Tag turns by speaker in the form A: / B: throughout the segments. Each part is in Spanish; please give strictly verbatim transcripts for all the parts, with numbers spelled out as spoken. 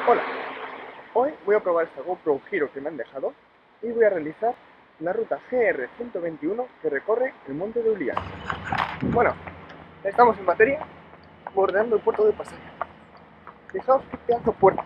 A: Hola, hoy voy a probar esta GoPro Hero que me han dejado y voy a realizar la ruta G R ciento veintiuno que recorre el monte de Ullías. Bueno, estamos en materia, bordeando el puerto de Pasaia. Fijaos qué pedazo de puerto.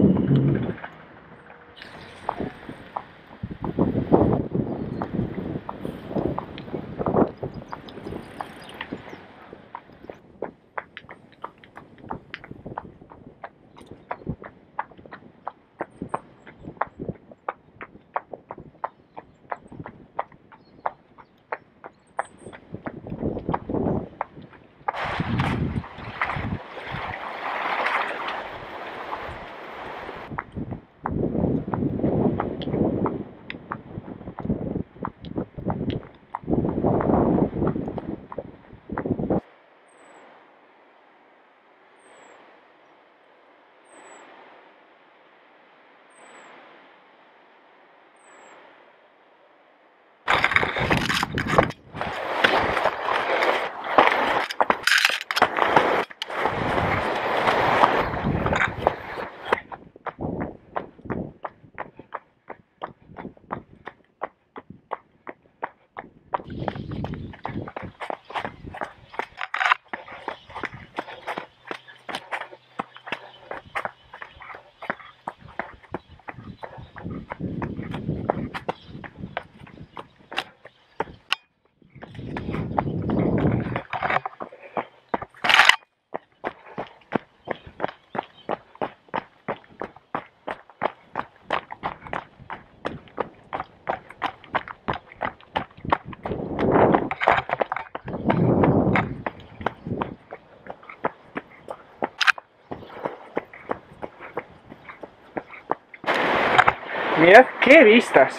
A: Mirad qué vistas.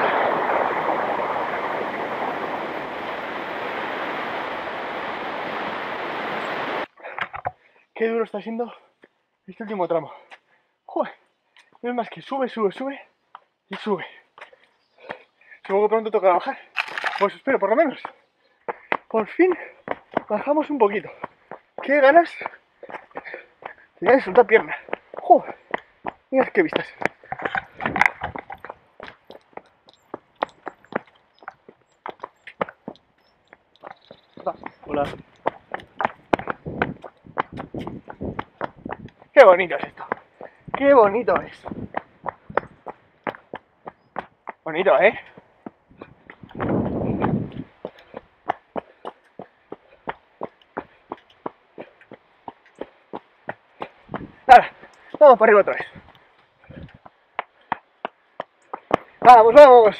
A: Qué duro está siendo este último tramo. Joder, no es más que sube, sube, sube y sube. Supongo que pronto toca bajar. Pues espero, por lo menos. Por fin bajamos un poquito. Qué ganas de soltar pierna. Joder, mirad qué vistas. Hola. Qué bonito es esto. Qué bonito es. Bonito, ¿eh? Ahora, vamos para arriba otra vez. Vamos, vamos.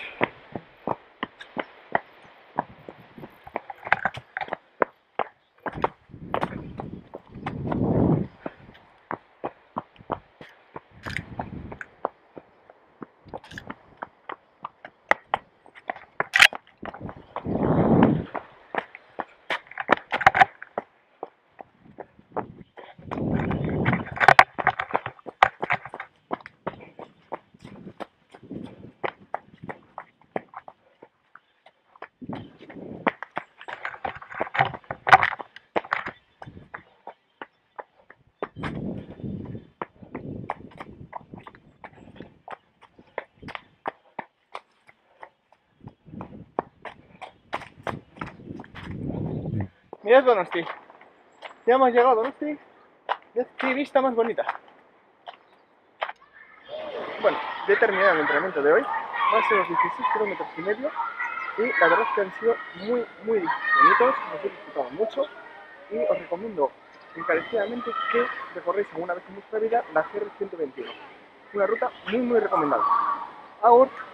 A: Mirad Donosti. Ya hemos llegado a Donosti. Mirad qué vista más bonita. Bueno, ya he terminado el entrenamiento de hoy. Van a ser los dieciséis kilómetros y medio. Y la verdad es que han sido muy, muy bonitos. Nos he disfrutado mucho. Y os recomiendo encarecidamente que recorréis alguna vez en vuestra vida la G R ciento veintiuno. Una ruta muy, muy recomendable. Ahora